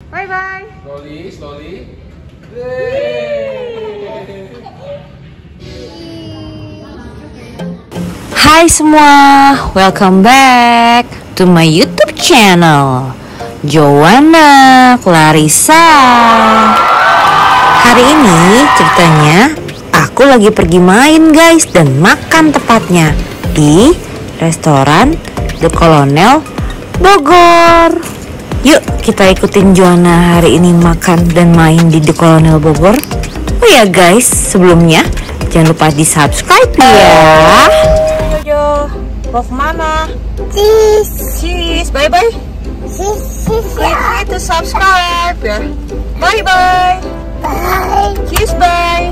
Bye bye. Slowly, slowly. Hai semua, welcome back to my YouTube channel Joanna Clarissa. Hari ini ceritanya aku lagi pergi main guys, dan makan tepatnya di restoran The Colonel Bogor. Yuk kita ikutin Joanna hari ini makan dan main di The Colonel Bogor. Oh ya guys, sebelumnya jangan lupa di subscribe ya. Yo, mau kemana? Cheese, bye bye. Klik to subscribe ya. Bye bye. Cheese bye.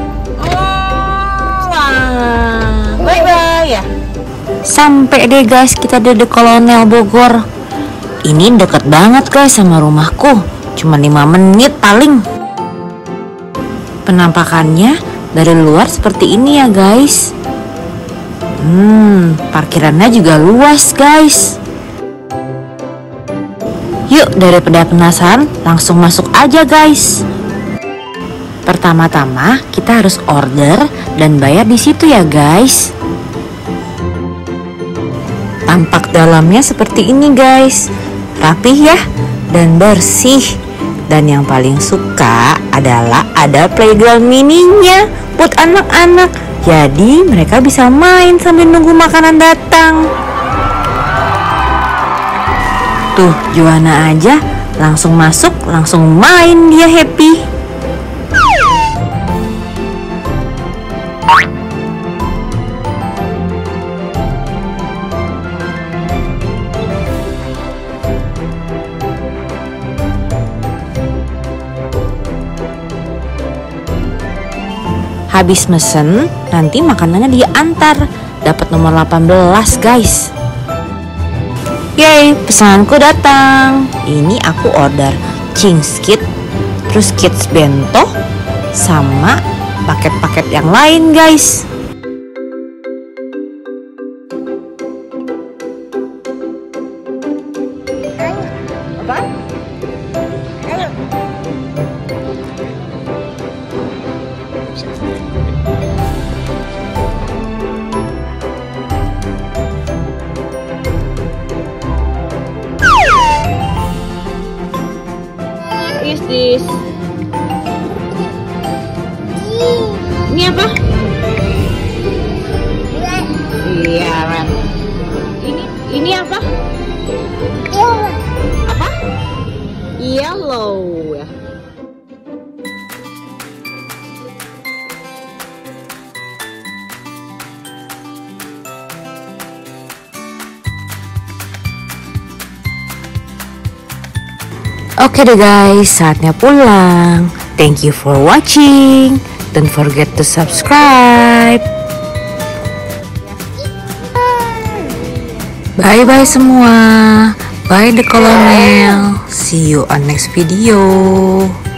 Bye bye ya. Sampai deh guys, kita di The Colonel Bogor. Ini deket banget guys sama rumahku, cuma 5 menit paling. Penampakannya dari luar seperti ini ya guys. Parkirannya juga luas guys. Yuk daripada penasaran, langsung masuk aja guys. Pertama-tama kita harus order dan bayar di situ ya guys. Tampak dalamnya seperti ini guys, rapih ya dan bersih. Dan yang paling suka adalah ada playground mininya buat anak-anak. Jadi mereka bisa main sambil nunggu makanan datang. Tuh Joanna aja langsung masuk, langsung main, dia happy. Habis mesen, nanti makanannya dia antar. Dapat nomor 18 guys. Yeay, pesananku datang. Ini aku order Ching's Kit, terus Kids Bento, sama paket-paket yang lain guys. Apa? Is this? Ini apa? Iya, red. Ini apa? Apa? Yellow ya. Oke deh guys, saatnya pulang. Thank you for watching. Don't forget to subscribe. Bye bye semua. Bye The Colonel. See you on next video.